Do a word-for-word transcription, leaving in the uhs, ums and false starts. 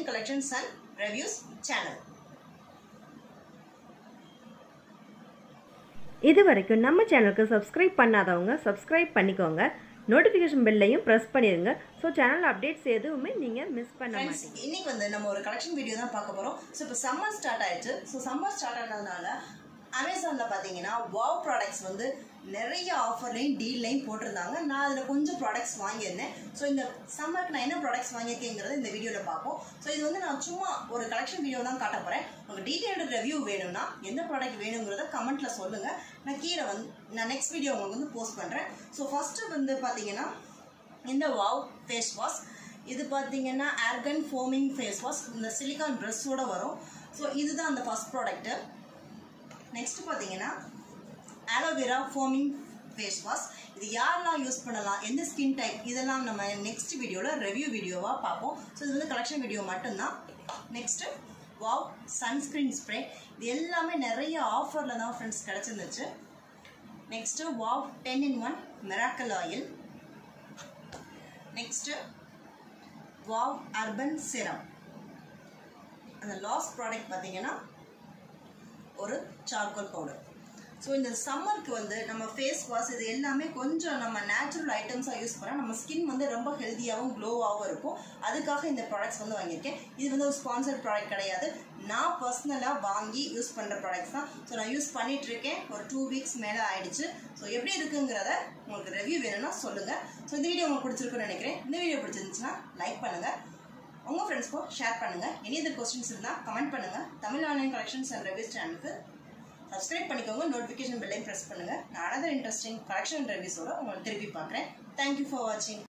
Collections and Reviews channel. இதுவரைக்கும் நம்ம சேனலுக்கு சப்ஸ்கிரைப் பண்ணாதவங்க சப்ஸ்கிரைப் பண்ணிக்கோங்க. நோட்டிஃபிகேஷன் பெல்லையும் பிரஸ் பண்ணிருங்க. ஸோ சேனல் அப்டேட்ஸ் எதுவுமே நீங்கள் மிஸ் பண்ண மாட்டீங்க. இன்னைக்கு வந்து நம்ம ஒரு கலெக்ஷன் வீடியோ தான் பார்க்க போகிறோம். ஸோ இப்போ சம்மர் ஸ்டார்ட் ஆயிடுச்சு. ஸோ சம்மர் ஸ்டார்ட் ஆனதுனால அமேசானில் பார்த்தீங்கன்னா வாவ் ப்ராடக்ட்ஸ் வந்து நிறைய ஆஃபர்லையும் டீல்லையும் போட்டிருந்தாங்க. நான் அதில் கொஞ்சம் ப்ராடக்ட்ஸ் வாங்கியிருந்தேன். ஸோ இந்த சம்மருக்கு நான் என்ன ப்ராடக்ட்ஸ் வாங்கியிருக்கேங்கிறத இந்த வீடியோவில் பார்ப்போம். ஸோ இது வந்து நான் சும்மா ஒரு கலெக்ஷன் வீடியோ தான் காட்ட போகிறேன். உங்களுக்கு டீட்டெயில்டு ரிவ்யூ வேணும்னா எந்த ப்ராடக்ட் வேணுங்கிறத கமெண்ட்டில் சொல்லுங்கள். நான் கீழே வந்து நான் நெக்ஸ்ட் வீடியோ உங்களுக்கு வந்து போஸ்ட் பண்ணுறேன். ஸோ ஃபஸ்ட்டு வந்து பார்த்தீங்கன்னா இந்த வாவ் ஃபேஸ் வாஷ். இது பார்த்தீங்கன்னா ஆர்கன் ஃபோமிங் ஃபேஸ் வாஷ். இந்த சிலிகான் ப்ரஷ்ஷோடு வரும். ஸோ இதுதான் அந்த ஃபஸ்ட் ப்ராடக்ட்டு. நெக்ஸ்ட் பார்த்தீங்கன்னா ஆலோவேரா ஃபோமிங் ஃபேஸ் வாஷ். இது யாரெல்லாம் யூஸ் பண்ணலாம், எந்த ஸ்கின் டைப், இதெல்லாம் நம்ம நெக்ஸ்ட் வீடியோவில் ரிவ்யூ வீடியோவாக பார்ப்போம். ஸோ இது வந்து கலெக்ஷன் வீடியோ மட்டும்தான். நெக்ஸ்ட்டு வாவ் சன்ஸ்க்ரீன் ஸ்ப்ரே. இது எல்லாமே நிறைய ஆஃபரில் தான் ஃப்ரெண்ட்ஸ் கிடச்சிருந்துச்சு. நெக்ஸ்ட்டு வாவ் ten in one miracle oil. Next வாவ் அர்பன் சிரம். அந்த லாஸ்ட் ப்ராடக்ட் பார்த்தீங்கன்னா ஒரு சார்கோல் பவுடர். ஸோ இந்த சம்மருக்கு வந்து நம்ம ஃபேஸ் வாஷ் இது எல்லாமே கொஞ்சம் நம்ம நேச்சுரல் ஐட்டம்ஸாக யூஸ் பண்ணால் நம்ம ஸ்கின் வந்து ரொம்ப ஹெல்த்தியாகவும் க்ளோவாகவும் இருக்கும். அதுக்காக இந்த ப்ராடக்ட்ஸ் வந்து வாங்கியிருக்கேன். இது வந்து ஒரு ஸ்பான்சர்ட் ப்ராடக்ட் கிடையாது. நான் பர்சனலாக வாங்கி யூஸ் பண்ணுற ப்ராடக்ட்ஸ் தான். ஸோ நான் யூஸ் பண்ணிகிட்ருக்கேன். ஒரு டூ வீக்ஸ் மேலே ஆகிடுச்சு. ஸோ எப்படி இருக்குங்கிறத உங்களுக்கு ரிவ்யூ வேணும்னா சொல்லுங்கள். ஸோ இந்த வீடியோ உங்களுக்கு பிடிச்சிருக்குன்னு நினைக்கிறேன். இந்த வீடியோ பிடிச்சிருந்துச்சுன்னா லைக் பண்ணுங்கள், உங்கள் ஃப்ரெண்ட்ஸ்க்கும் ஷேர் பண்ணுங்கள். எனி இதர் கொஸ்டின்ஸ் இருந்தால் கமெண்ட் பண்ணுங்கள். Tamil online collections and reviews சேனலுக்கு சப்ஸ்கிரைப் பண்ணிக்கோங்க. நோட்டிஃபிகேஷன் பெல்லையும் ப்ரெஸ் பண்ணுங்கள். நான் அனதர் இன்ட்ரெஸ்டிங் கலெக்ஷன் ரிவ்யூஸோட உங்களை திருப்பி பார்க்குறேன். தேங்க்யூ ஃபார் வாட்சிங்.